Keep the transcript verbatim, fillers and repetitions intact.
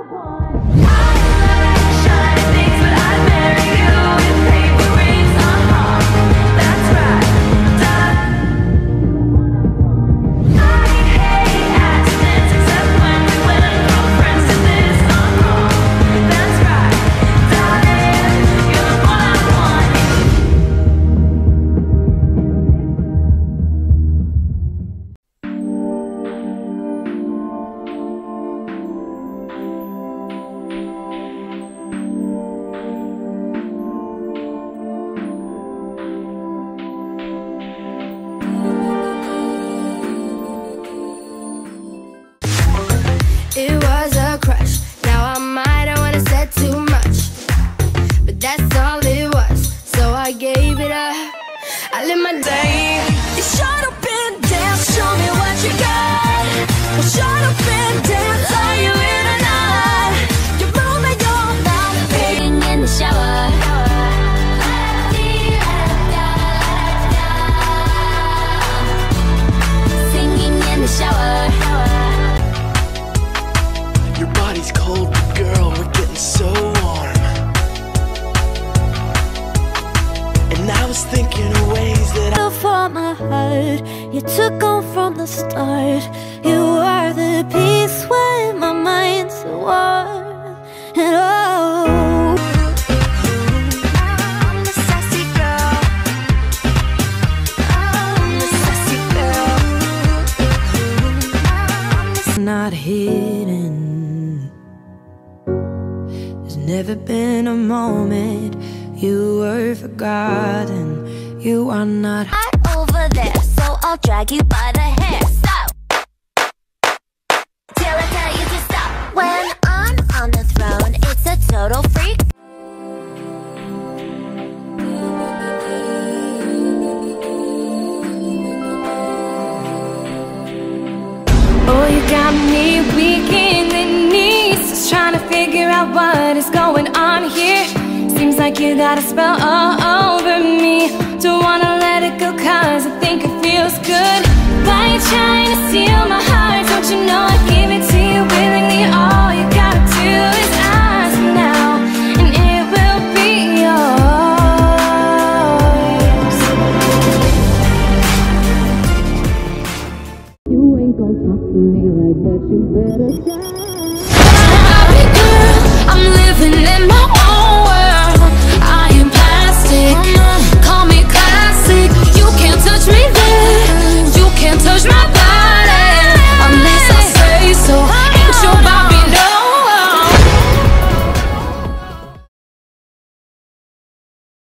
It was a crush. Now I might have wanna said too much, but that's all it was, so I gave it up. I live my day. You shut up and dance, show me what you got. Well, shut up and dance, are you in or not? You're moving your mouth, being in the shower. Singing in the shower. Your body's cold, but girl, we're getting so warm. And I was thinking of ways that I For my heart, you took on from the start. You are the peace when my mind's at war. And oh, I'm the sassy girl. I'm the sassy girl. Not hidden. There's never been a moment you were forgotten. You are not I'm over there, so I'll drag you by the hair. Stop till I tell you to stop. When I'm on the throne, it's a total freak. Oh, you got me weak in the knees, just trying to figure out what is going on here. Seems like you got a spell all over me. Don't wanna let it go cause I think it feels good. Why you trying to steal my heart? Don't you know I give it to you willingly? All you gotta do is ask now, and it will be yours. You ain't gon' talk to me like that, you better die. Happy girl, I'm living in my